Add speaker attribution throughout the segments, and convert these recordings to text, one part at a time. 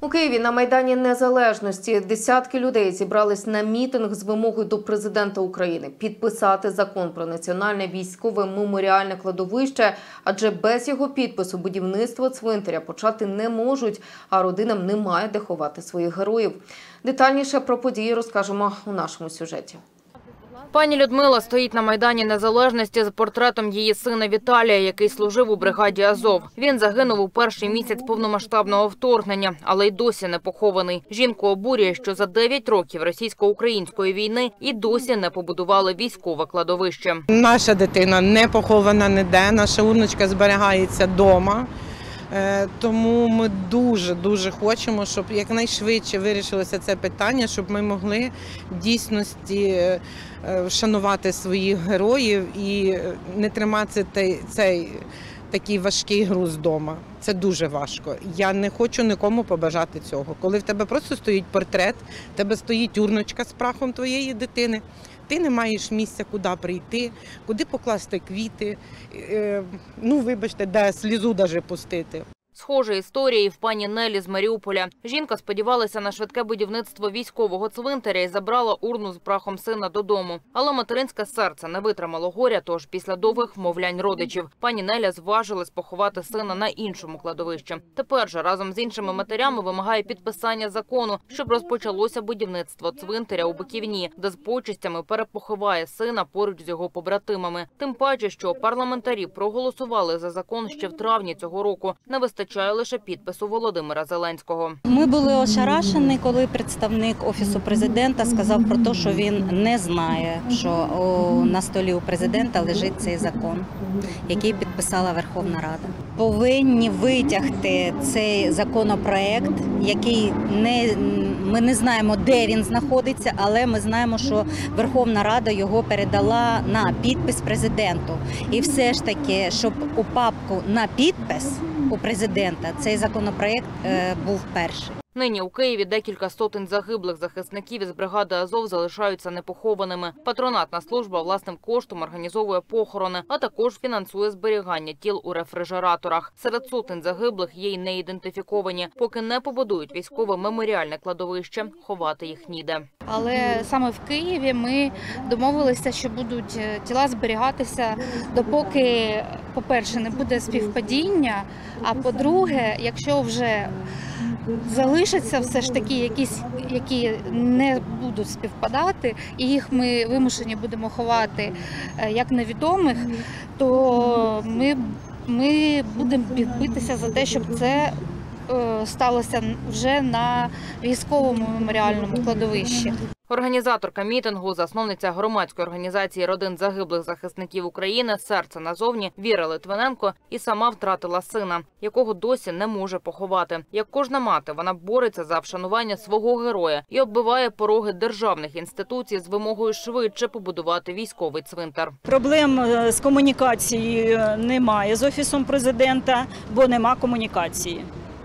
Speaker 1: У Києві на Майдані Незалежності десятки людей зібрались на мітинг з вимогою до президента України підписати закон про національне військове меморіальне кладовище, адже без його підпису будівництво цвинтаря почати не можуть, а родинам немає де ховати своїх героїв. Детальніше про події розкажемо у нашому сюжеті.
Speaker 2: Пані Людмила стоїть на Майдані Незалежності з портретом її сина Віталія, який служив у бригаді «Азов». Він загинув у перший місяць повномасштабного вторгнення, але й досі не похований. Жінку обурює, що за 9 років російсько-української війни і досі не побудували військове кладовище.
Speaker 3: Наша дитина не похована ніде, наша урночка зберігається вдома. Тому ми дуже хочемо, щоб якнайшвидше вирішилося це питання, щоб ми могли в дійсності вшанувати своїх героїв і не тримати цей такий важкий груз вдома. Це дуже важко. Я не хочу нікому побажати цього. Коли в тебе просто стоїть портрет, в тебе стоїть урночка з прахом твоєї дитини, ти не маєш місця, куди прийти, куди покласти квіти, вибачте, де слізу навіть пустити.
Speaker 2: Схожа історія і в пані Нелі з Маріуполя. Жінка сподівалася на швидке будівництво військового цвинтаря і забрала урну з прахом сина додому. Але материнське серце не витримало горя, тож після довгих вмовлянь родичів пані Неля зважилась поховати сина на іншому кладовищі. Тепер же разом з іншими матерями вимагає підписання закону, щоб розпочалося будівництво цвинтаря у Биківні, де з почестями перепоховає сина поруч з його побратимами. Тим паче, що парламентарі проголосували за закон ще в травні цього року. Не вистачає лише підпису Володимира Зеленського.
Speaker 4: Ми були ошарашені, коли представник Офісу президента сказав про те, що він не знає, що на столі у президента лежить цей закон, який підписала Верховна Рада. Повинні витягти цей законопроект, який ми не знаємо, де він знаходиться, але ми знаємо, що Верховна Рада його передала на підпис президенту. І все ж таки, щоб у папку на підпис у президента цей законопроект був перший.
Speaker 2: Нині у Києві декілька сотень загиблих захисників із бригади «Азов» залишаються непохованими. Патронатна служба власним коштом організовує похорони, а також фінансує зберігання тіл у рефрижераторах. Серед сотень загиблих є й не ідентифіковані. Поки не побудують військове меморіальне кладовище, ховати їх ніде.
Speaker 5: Але саме в Києві ми домовилися, що будуть тіла зберігатися, допоки, по-перше, не буде співпадіння, а по-друге, якщо вже залишаться все ж таки якісь, які не будуть співпадати, і їх ми вимушені будемо ховати як невідомих, то ми будемо битися за те, щоб це сталося вже на військовому меморіальному кладовищі.
Speaker 2: Організаторка мітингу, засновниця громадської організації родин загиблих захисників України «Серце назовні» Віра Литвиненко і сама втратила сина, якого досі не може поховати. Як кожна мати, вона бореться за вшанування свого героя і оббиває пороги державних інституцій з вимогою швидше побудувати військовий цвинтар.
Speaker 6: Проблем з комунікацією немає з Офісом президента, бо нема комунікації.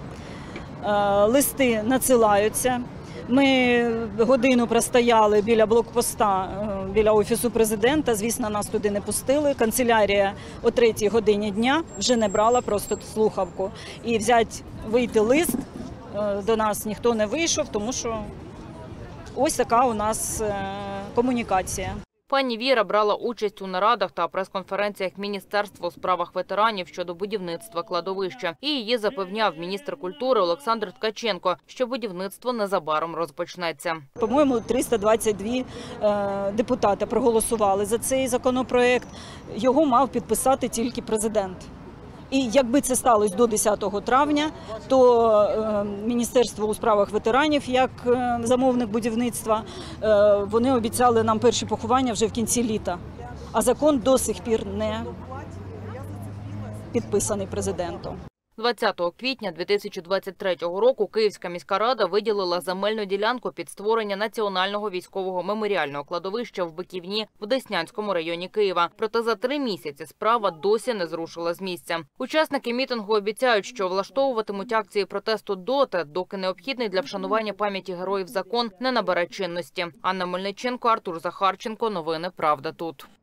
Speaker 6: Листи надсилаються. Ми годину простояли біля блокпоста, біля Офісу президента. Звісно, нас туди не пустили. Канцелярія о 3-й годині дня вже не брала просто слухавку. І вийти лист до нас ніхто не вийшов, тому що ось така у нас комунікація.
Speaker 2: Пані Віра брала участь у нарадах та прес-конференціях Міністерства у справах ветеранів щодо будівництва кладовища. І її запевняв міністр культури Олександр Ткаченко, що будівництво незабаром розпочнеться.
Speaker 6: По-моєму, 322 депутати проголосували за цей законопроект. Його мав підписати тільки президент. І якби це сталося до 10 травня, то Міністерство у справах ветеранів, як замовник будівництва, вони обіцяли нам перші поховання вже в кінці літа. А закон до сих пір не підписаний президентом.
Speaker 2: 20 квітня 2023 року Київська міська рада виділила земельну ділянку під створення національного військового меморіального кладовища в Биківні в Деснянському районі Києва. Проте за 3 місяці справа досі не зрушила з місця. Учасники мітингу обіцяють, що влаштовуватимуть акції протесту доти, доки необхідний для вшанування пам'яті героїв закон не набере чинності. Анна Мельниченко, Артур Захарченко. Новини «Правда тут».